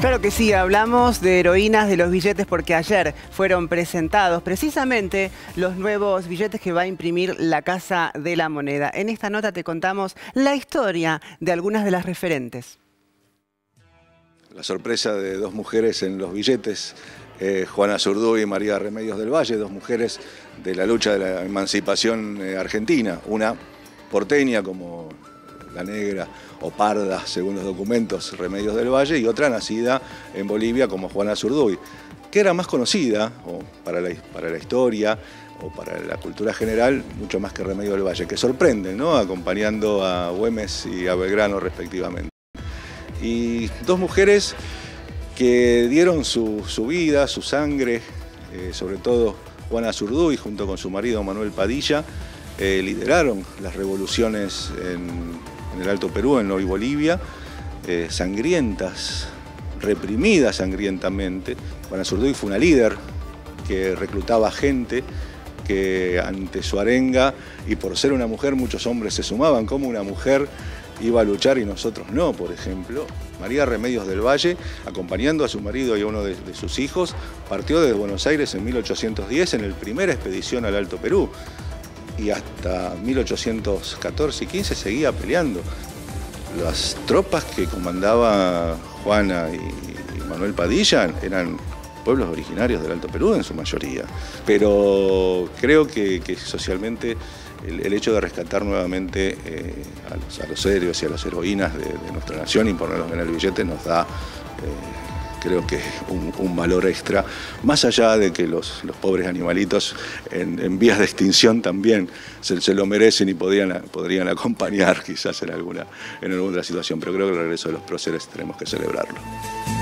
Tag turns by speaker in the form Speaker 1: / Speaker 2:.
Speaker 1: Claro que sí, hablamos de heroínas de los billetes porque ayer fueron presentados precisamente los nuevos billetes que va a imprimir la Casa de la Moneda. En esta nota te contamos la historia de algunas de las referentes.
Speaker 2: La sorpresa de dos mujeres en los billetes, Juana Zurduy y María Remedios del Valle, dos mujeres de la lucha de la emancipación argentina, una porteña como la negra o parda, según los documentos, Remedios del Valle, y otra nacida en Bolivia como Juana Zurduy, que era más conocida para la historia o para la cultura general, mucho más que Remedios del Valle, que sorprende, ¿no?, acompañando a Güemes y a Belgrano respectivamente. Y dos mujeres que dieron su vida, su sangre, sobre todo Juana Zurduy junto con su marido Manuel Padilla, lideraron las revoluciones en el Alto Perú, en hoy Bolivia, sangrientas, reprimidas sangrientamente. Juana Zurduy fue una líder que reclutaba gente que ante su arenga, y por ser una mujer muchos hombres se sumaban, como una mujer iba a luchar y nosotros no, por ejemplo. María Remedios del Valle, acompañando a su marido y a uno de sus hijos, partió desde Buenos Aires en 1810 en la primera expedición al Alto Perú, y hasta 1814 y 15 seguía peleando. Las tropas que comandaba Juana y Manuel Padilla eran pueblos originarios del Alto Perú en su mayoría, pero creo que socialmente el hecho de rescatar nuevamente a los héroes y a las heroínas de nuestra nación y ponerlos en el billete nos da, creo que un valor extra, más allá de que los pobres animalitos en vías de extinción también se lo merecen y podrían acompañar quizás en alguna situación, pero creo que el regreso de los próceres tenemos que celebrarlo.